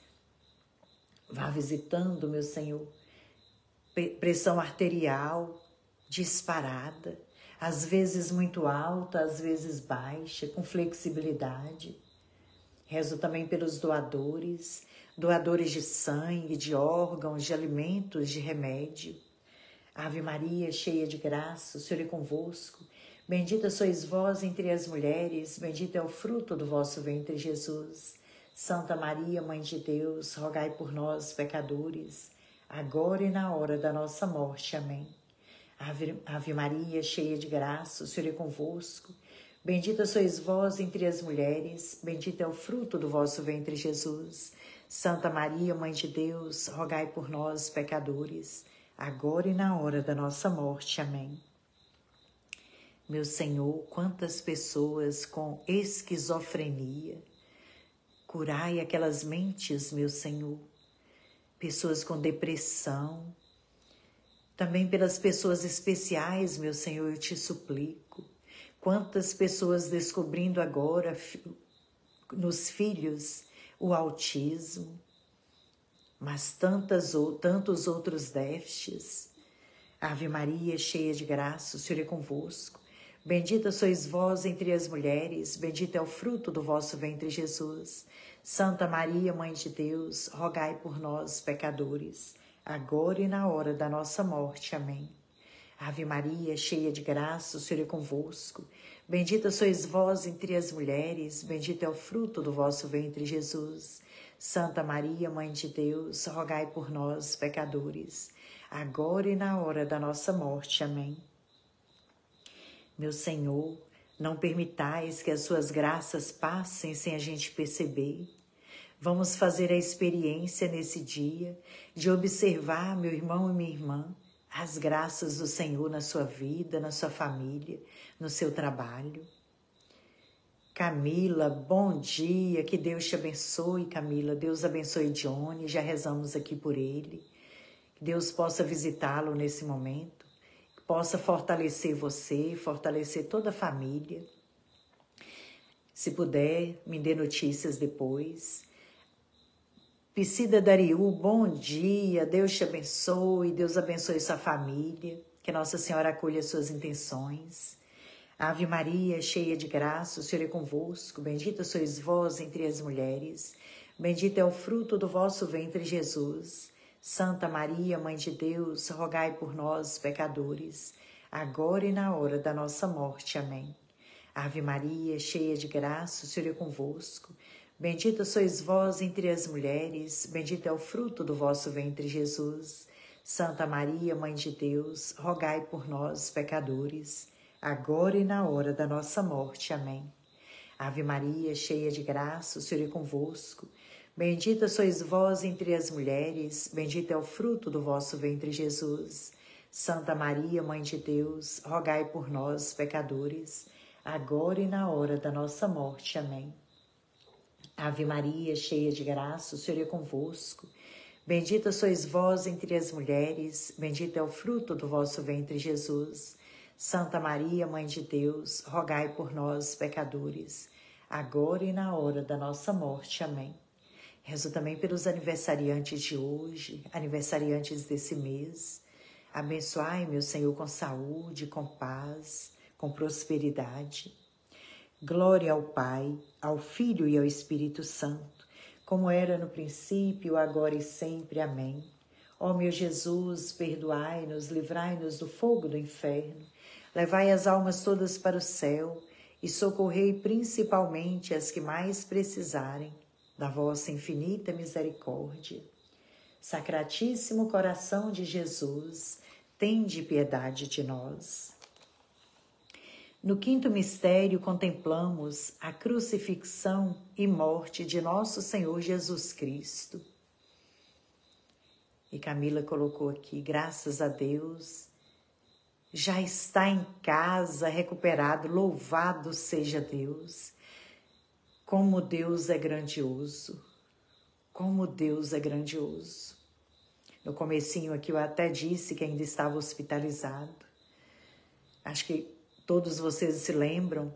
Vá visitando, meu Senhor, pressão arterial disparada, às vezes muito alta, às vezes baixa, com flexibilidade. Rezo também pelos doadores de sangue, de órgãos, de alimentos, de remédio. Ave Maria, cheia de graça, o Senhor é convosco. Bendita sois vós entre as mulheres, bendito é o fruto do vosso ventre, Jesus. Santa Maria, Mãe de Deus, rogai por nós, pecadores, agora e na hora da nossa morte. Amém. Ave Maria, cheia de graça, o Senhor é convosco. Bendita sois vós entre as mulheres, bendito é o fruto do vosso ventre, Jesus. Santa Maria, Mãe de Deus, rogai por nós, pecadores, agora e na hora da nossa morte. Amém. Meu Senhor, quantas pessoas com esquizofrenia, curai aquelas mentes, meu Senhor, pessoas com depressão, também pelas pessoas especiais, meu Senhor, eu te suplico. Quantas pessoas descobrindo agora nos filhos o autismo, mas tantos outros déficits. Ave Maria, cheia de graça, o Senhor é convosco. Bendita sois vós entre as mulheres, bendito é o fruto do vosso ventre, Jesus. Santa Maria, Mãe de Deus, rogai por nós, pecadores, agora e na hora da nossa morte. Amém. Ave Maria, cheia de graça, o Senhor é convosco. Bendita sois vós entre as mulheres, bendito é o fruto do vosso ventre, Jesus. Santa Maria, Mãe de Deus, rogai por nós, pecadores, agora e na hora da nossa morte. Amém. Meu Senhor, não permitais que as suas graças passem sem a gente perceber. Vamos fazer a experiência nesse dia de observar, meu irmão e minha irmã, as graças do Senhor na sua vida, na sua família, no seu trabalho. Camila, bom dia, que Deus te abençoe, Camila. Deus abençoe Johnny, já rezamos aqui por ele. Que Deus possa visitá-lo nesse momento, que possa fortalecer você, fortalecer toda a família. Se puder, me dê notícias depois. Piscida Dariu, bom dia, Deus te abençoe, Deus abençoe sua família, que Nossa Senhora acolha suas intenções. Ave Maria, cheia de graça, o Senhor é convosco, bendita sois vós entre as mulheres, bendito é o fruto do vosso ventre, Jesus. Santa Maria, Mãe de Deus, rogai por nós, pecadores, agora e na hora da nossa morte. Amém. Ave Maria, cheia de graça, o Senhor é convosco. Bendita sois vós entre as mulheres, bendito é o fruto do vosso ventre, Jesus. Santa Maria, Mãe de Deus, rogai por nós, pecadores, agora e na hora da nossa morte. Amém. Ave Maria, cheia de graça, o Senhor é convosco. Bendita sois vós entre as mulheres, bendito é o fruto do vosso ventre, Jesus. Santa Maria, Mãe de Deus, rogai por nós, pecadores, agora e na hora da nossa morte. Amém. Ave Maria, cheia de graça, o Senhor é convosco. Bendita sois vós entre as mulheres, bendito é o fruto do vosso ventre, Jesus. Santa Maria, Mãe de Deus, rogai por nós, pecadores, agora e na hora da nossa morte. Amém. Rezo também pelos aniversariantes de hoje, aniversariantes desse mês. Abençoai, meu Senhor, com saúde, com paz, com prosperidade. Glória ao Pai, ao Filho e ao Espírito Santo, como era no princípio, agora e sempre. Amém. Ó meu Jesus, perdoai-nos, livrai-nos do fogo do inferno, levai as almas todas para o céu e socorrei principalmente as que mais precisarem da vossa infinita misericórdia. Sacratíssimo coração de Jesus, tende piedade de nós. No quinto mistério, contemplamos a crucifixão e morte de nosso Senhor Jesus Cristo. E Camila colocou aqui, graças a Deus, já está em casa, recuperado, louvado seja Deus. Como Deus é grandioso, como Deus é grandioso. No comecinho aqui eu até disse que ainda estava hospitalizado. Acho que todos vocês se lembram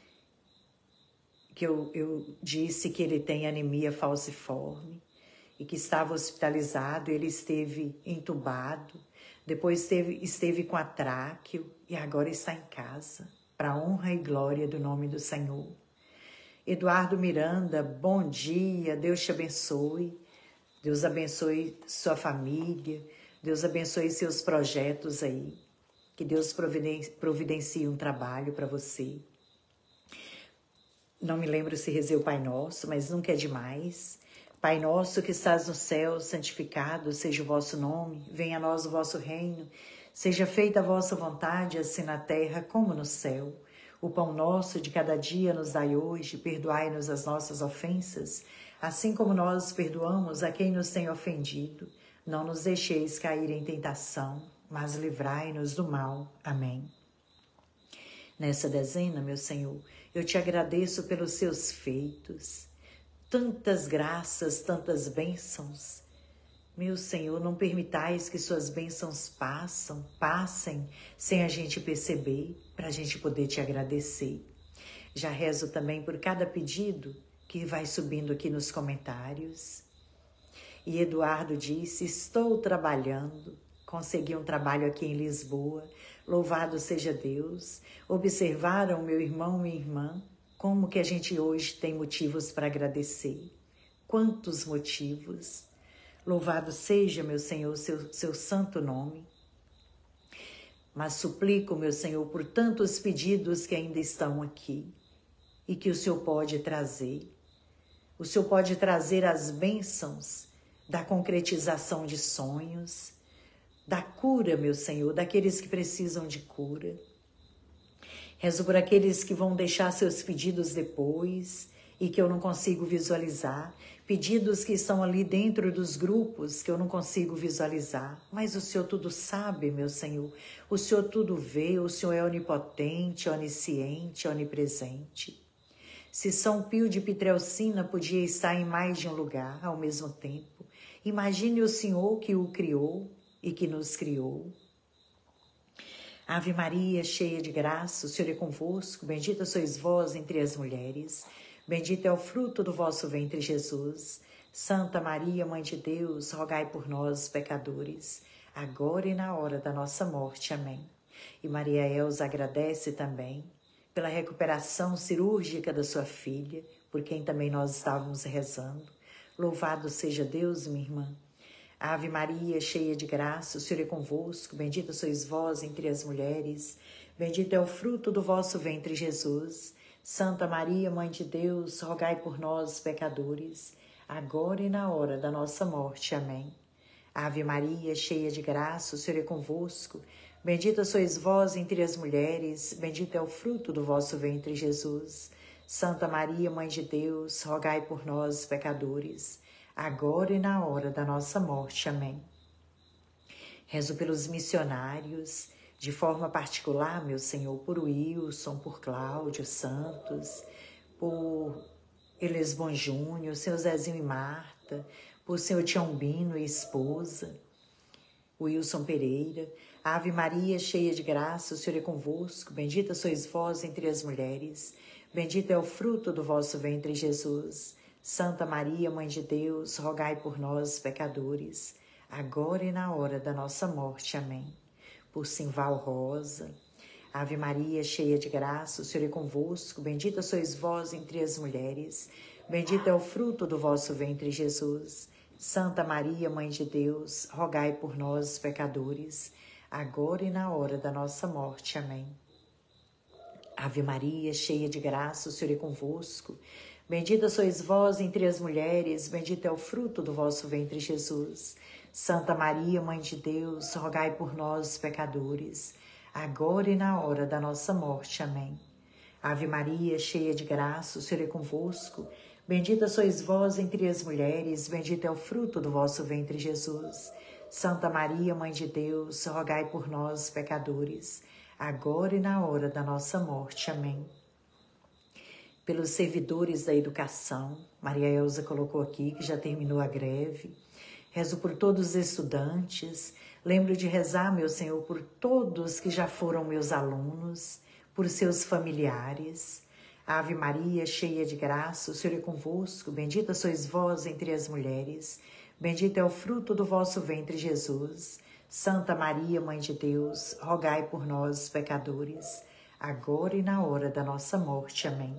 que eu disse que ele tem anemia falciforme e que estava hospitalizado, ele esteve entubado, depois esteve com atráqueo e agora está em casa, para a honra e glória do nome do Senhor. Eduardo Miranda, bom dia, Deus te abençoe, Deus abençoe sua família, Deus abençoe seus projetos aí, que Deus providencie um trabalho para você. Não me lembro se rezei o Pai Nosso, mas nunca é demais. Pai nosso que estás no céu, santificado seja o vosso nome, venha a nós o vosso reino, seja feita a vossa vontade, assim na terra como no céu. O pão nosso de cada dia nos dai hoje, perdoai-nos as nossas ofensas, assim como nós perdoamos a quem nos tem ofendido. Não nos deixeis cair em tentação, mas livrai-nos do mal. Amém. Nessa dezena, meu Senhor, eu te agradeço pelos seus feitos, tantas graças, tantas bênçãos. Meu Senhor, não permitais que suas bênçãos passem sem a gente perceber, para a gente poder te agradecer. Já rezo também por cada pedido que vai subindo aqui nos comentários. E Eduardo disse, estou trabalhando, consegui um trabalho aqui em Lisboa, louvado seja Deus. Observaram meu irmão e minha irmã, como que a gente hoje tem motivos para agradecer. Quantos motivos! Louvado seja, meu Senhor, seu santo nome. Mas suplico, meu Senhor, por tantos pedidos que ainda estão aqui e que o Senhor pode trazer. O Senhor pode trazer as bênçãos da concretização de sonhos, da cura, meu Senhor, daqueles que precisam de cura. Rezo por aqueles que vão deixar seus pedidos depois e que eu não consigo visualizar. Pedidos que estão ali dentro dos grupos que eu não consigo visualizar. Mas o Senhor tudo sabe, meu Senhor. O Senhor tudo vê, o Senhor é onipotente, onisciente, onipresente. Se São Pio de Pietrelcina podia estar em mais de um lugar ao mesmo tempo, imagine o Senhor que o criou e que nos criou. Ave Maria, cheia de graça, o Senhor é convosco, bendita sois vós entre as mulheres, bendito é o fruto do vosso ventre, Jesus. Santa Maria, Mãe de Deus, rogai por nós, pecadores, agora e na hora da nossa morte. Amém. E Maria Elza agradece também pela recuperação cirúrgica da sua filha, por quem também nós estávamos rezando. Louvado seja Deus, minha irmã. Ave Maria, cheia de graça, o Senhor é convosco, bendita sois vós entre as mulheres, bendito é o fruto do vosso ventre, Jesus. Santa Maria, Mãe de Deus, rogai por nós, pecadores, agora e na hora da nossa morte. Amém. Ave Maria, cheia de graça, o Senhor é convosco, bendita sois vós entre as mulheres, bendito é o fruto do vosso ventre, Jesus. Santa Maria, Mãe de Deus, rogai por nós, pecadores, agora e na hora da nossa morte. Amém. Rezo pelos missionários, de forma particular, meu Senhor, por Wilson, por Cláudio Santos, por Elesbon Júnior, seu Zezinho e Marta, por seu Tiombino e esposa, Wilson Pereira. Ave Maria, cheia de graça, o Senhor é convosco, bendita sois vós entre as mulheres, bendito é o fruto do vosso ventre, Jesus. Santa Maria, Mãe de Deus, rogai por nós, pecadores, agora e na hora da nossa morte. Amém. Por Simval Rosa. Ave Maria, cheia de graça, o Senhor é convosco, bendita sois vós entre as mulheres, bendito é o fruto do vosso ventre, Jesus. Santa Maria, Mãe de Deus, rogai por nós, pecadores, agora e na hora da nossa morte. Amém. Ave Maria, cheia de graça, o Senhor é convosco. Bendita sois vós entre as mulheres, bendito é o fruto do vosso ventre, Jesus. Santa Maria, Mãe de Deus, rogai por nós, pecadores, agora e na hora da nossa morte. Amém. Ave Maria, cheia de graça, o Senhor é convosco. Bendita sois vós entre as mulheres, bendito é o fruto do vosso ventre, Jesus. Santa Maria, Mãe de Deus, rogai por nós, pecadores, agora e na hora da nossa morte. Amém. Pelos servidores da educação, Maria Elza colocou aqui que já terminou a greve. Rezo por todos os estudantes. Lembro de rezar, meu Senhor, por todos que já foram meus alunos, por seus familiares. Ave Maria, cheia de graça, o Senhor é convosco. Bendita sois vós entre as mulheres. Bendito é o fruto do vosso ventre, Jesus. Santa Maria, Mãe de Deus, rogai por nós, pecadores, agora e na hora da nossa morte. Amém.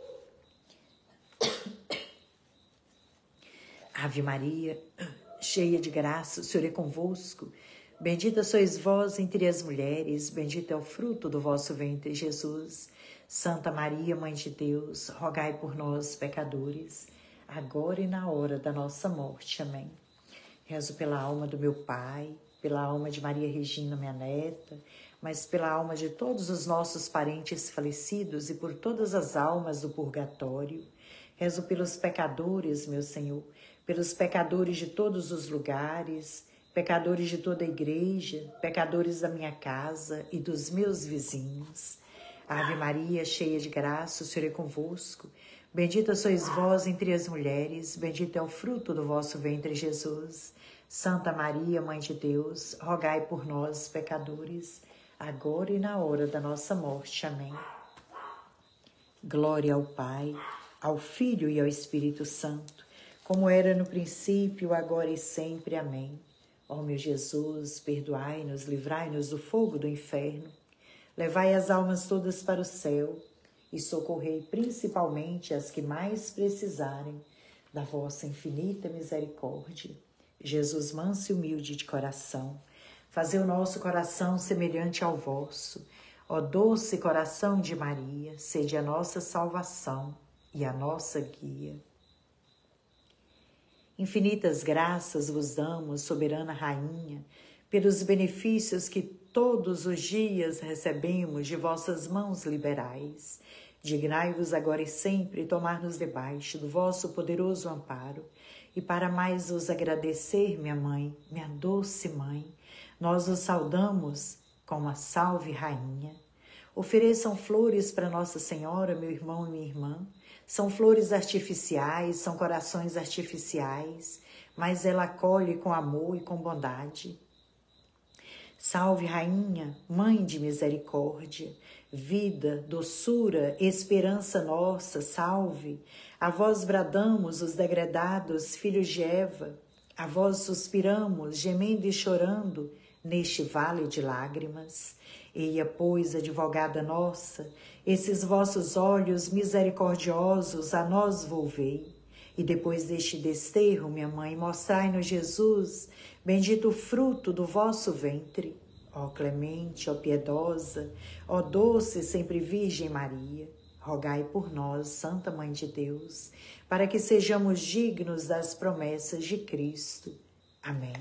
Ave Maria, cheia de graça, o Senhor é convosco. Bendita sois vós entre as mulheres, bendito é o fruto do vosso ventre, Jesus. Santa Maria, Mãe de Deus, rogai por nós, pecadores, agora e na hora da nossa morte. Amém. Rezo pela alma do meu pai, pela alma de Maria Regina, minha neta, mas pela alma de todos os nossos parentes falecidos e por todas as almas do purgatório. Rezo pelos pecadores, meu Senhor, pelos pecadores de todos os lugares, pecadores de toda a igreja, pecadores da minha casa e dos meus vizinhos. Ave Maria, cheia de graça, o Senhor é convosco. Bendita sois vós entre as mulheres, bendito é o fruto do vosso ventre, Jesus. Santa Maria, Mãe de Deus, rogai por nós, pecadores, agora e na hora da nossa morte. Amém. Glória ao Pai, ao Filho e ao Espírito Santo, como era no princípio, agora e sempre. Amém. Ó meu Jesus, perdoai-nos, livrai-nos do fogo do inferno, levai as almas todas para o céu e socorrei principalmente as que mais precisarem da vossa infinita misericórdia. Jesus, manso e humilde de coração, fazei o nosso coração semelhante ao vosso. Ó doce coração de Maria, sede a nossa salvação e a nossa guia. Infinitas graças vos damos, soberana Rainha, pelos benefícios que todos os dias recebemos de vossas mãos liberais. Dignai-vos agora e sempre tomar-nos debaixo do vosso poderoso amparo, e para mais vos agradecer, minha mãe, minha doce mãe, nós os saudamos com a Salve Rainha. Ofereçam flores para Nossa Senhora, meu irmão e minha irmã. São flores artificiais, são corações artificiais, mas ela acolhe com amor e com bondade. Salve, Rainha, Mãe de misericórdia, vida, doçura, esperança nossa, salve. A vós bradamos os degredados filhos de Eva, a vós suspiramos, gemendo e chorando, neste vale de lágrimas. Eia, pois, advogada nossa, esses vossos olhos misericordiosos a nós volvei. E depois deste desterro, minha mãe, mostrai-nos Jesus, bendito o fruto do vosso ventre. Ó clemente, ó piedosa, ó doce sempre Virgem Maria, rogai por nós, Santa Mãe de Deus, para que sejamos dignos das promessas de Cristo. Amém.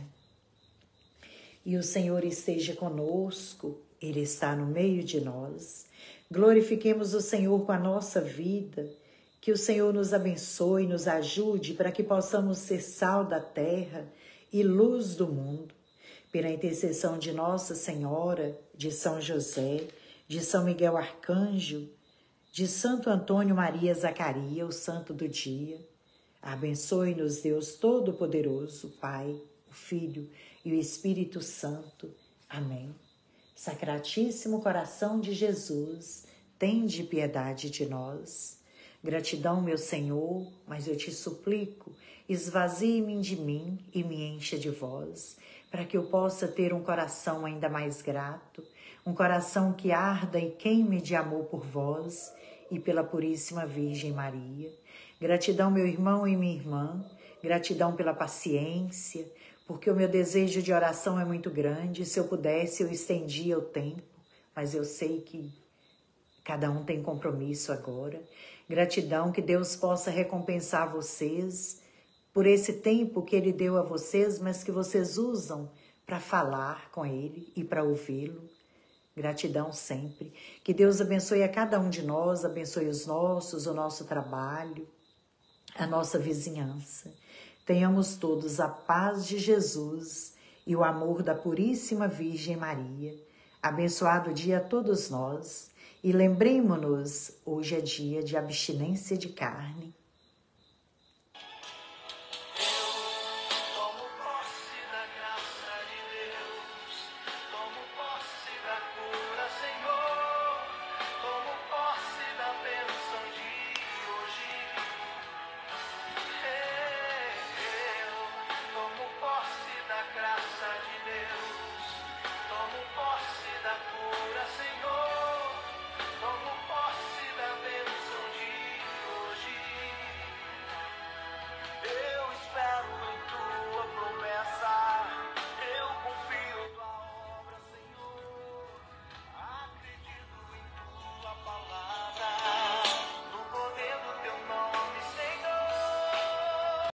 E o Senhor esteja conosco, Ele está no meio de nós. Glorifiquemos o Senhor com a nossa vida, que o Senhor nos abençoe e nos ajude para que possamos ser sal da terra e luz do mundo. Pela intercessão de Nossa Senhora, de São José, de São Miguel Arcanjo, de Santo Antônio Maria Zacaria, o santo do dia, abençoe-nos Deus Todo-Poderoso, Pai, o Filho e o Espírito Santo. Amém. Sacratíssimo coração de Jesus, tende piedade de nós. Gratidão, meu Senhor, mas eu te suplico, esvazie-me de mim e me encha de vós, para que eu possa ter um coração ainda mais grato, um coração que arda e queime de amor por vós e pela Puríssima Virgem Maria. Gratidão, meu irmão e minha irmã, Gratidão pela paciência, porque o meu desejo de oração é muito grande. Se eu pudesse, eu estendia o tempo, mas eu sei que cada um tem compromisso agora. Gratidão que Deus possa recompensar vocês por esse tempo que Ele deu a vocês, mas que vocês usam para falar com Ele e para ouvi-lo. Gratidão sempre. Que Deus abençoe a cada um de nós, abençoe os nossos, o nosso trabalho, a nossa vizinhança. Tenhamos todos a paz de Jesus e o amor da Puríssima Virgem Maria. Abençoado dia a todos nós e lembremos-nos, hoje é dia de abstinência de carne.